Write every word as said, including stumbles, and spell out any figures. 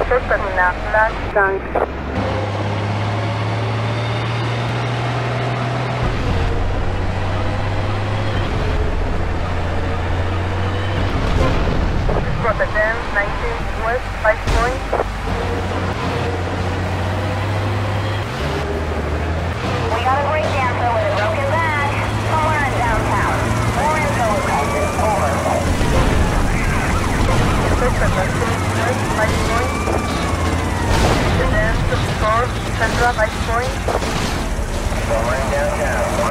Auto terminal, Tank. Rotterdam, nineteen West, five point. We got a breakdown, so with a broken back. Somewhere in downtown. More info requested. Over. Rotterdam, West, five point. Rotterdam, sixty-four, Central, five point. Somewhere in downtown.